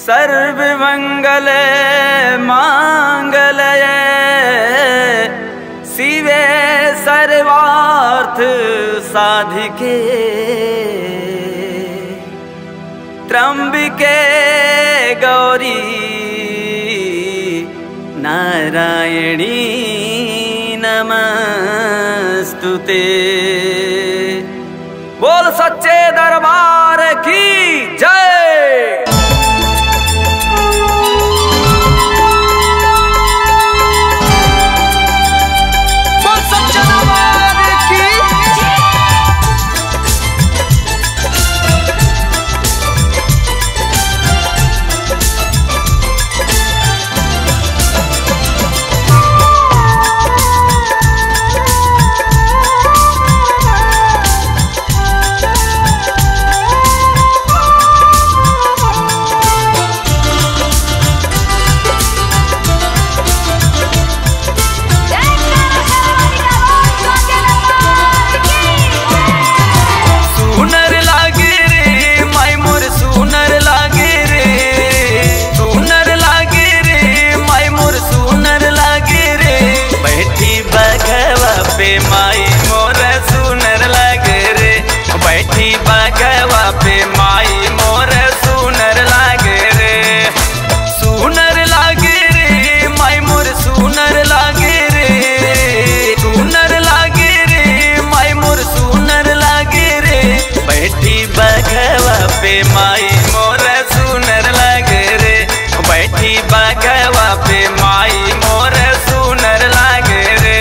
सर्वमंगल मांगल्ये शिवे सर्वार्थ साधिके त्र्यंबिके गौरी नारायणी नमस्तुते। बोल सच्चे दरबार की जय। माई मोर सुनर लागे रे, बैठी बगवा पे माई मोर सुनर लागे रे। सुनर लागे रे माई मोर सुनर लागे रे, सुनर लागे रे माई मोर सुनर लागे रे। बैठी बगवा पे माई मोर सुनर लागे रे, बैठी बगवा पे माई मोर सुनर लागे रे।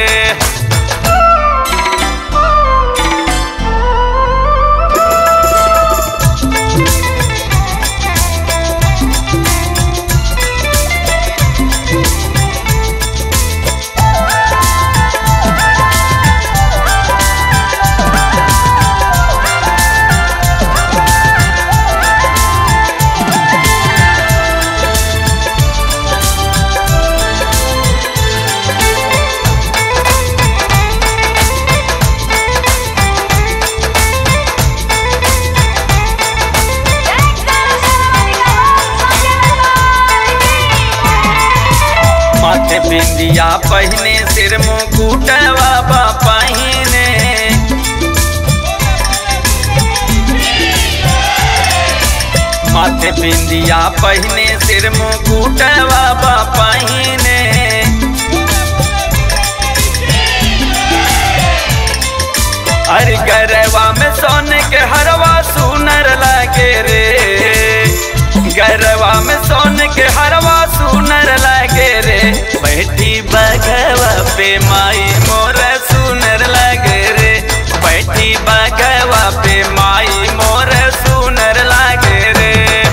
माथे बिंदिया पहने सिर मुकुटवा पहिने, माथे बिंदिया पहने सिर मुकुटवा पहिने। अरे गरवा में सोने के हरवा सुनर लागे रे, गरवा में सोने के हरवा सुनर लागे रे। बैठी बगवा पे माई मोर सुनर लागे रे, बैठी बगवा पे माई मोर सुनर लागे रे।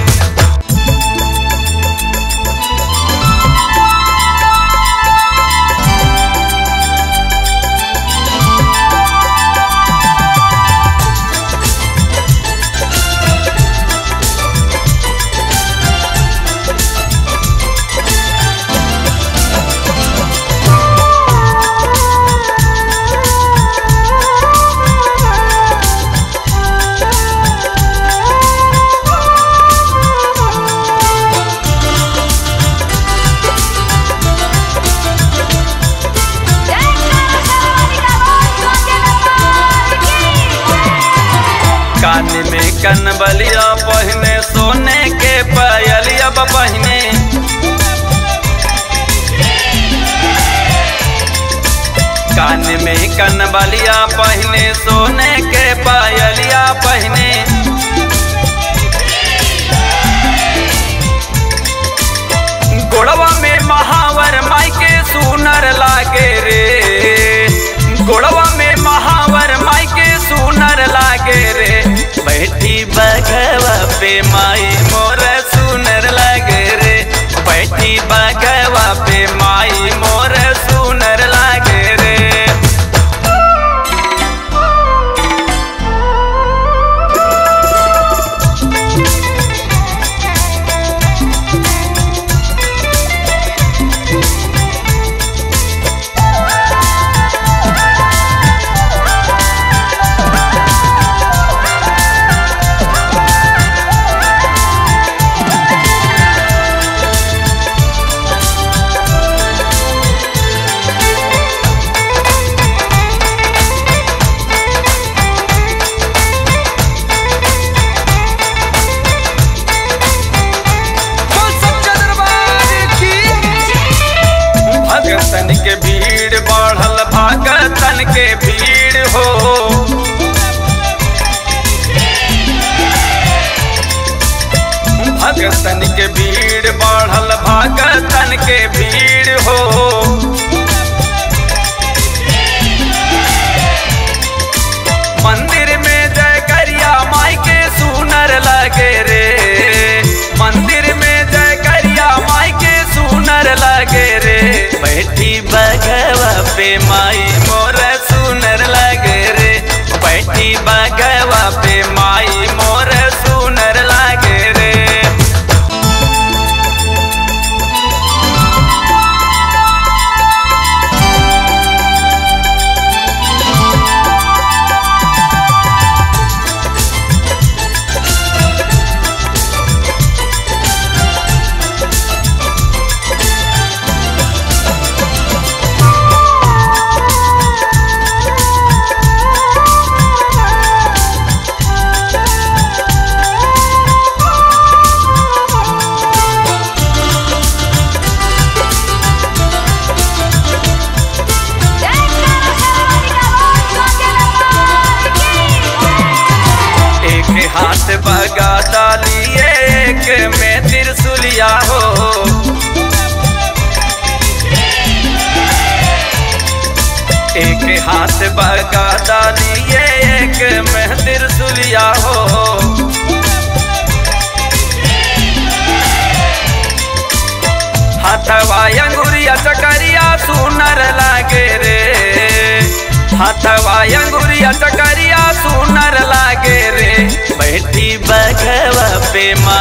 कान में कनबलिया पहने सोने के पायलिया पहने, कान में कनबलिया पहने सोने के पायलिया पहने। गोड़वा में महावर माई के सुनर लागे रे, गोड़वा में महावर माई के सुनर लागे रे। बैठी बगवा पे माई मोर सुनर लागे रे, बैठी बगवा पे माई मोर सुनर लागे रे। हो। भगतन के भीड़ बढ़ल, भगतन के भीड़ हो। मंदिर में जय करिया माई के सुनर लगे रे, मंदिर में जय करिया माई के सुनर लगे रे। बैठी बघवा पे माई मोर सुनर लगे रे, बैठी बघवा पे माई मोर सुनर लगे रे। हाथ बगा डालिए एक में त्रिशूलिया हो। एक हाथ बगा डालिए एक में त्रिशूलिया हो। हाथवा अंगुरिया चकरिया सुनर लागे रे, हाथवा अंगुरिया चकरिया सुनर लागे रे। बैठी बघवा पे माँ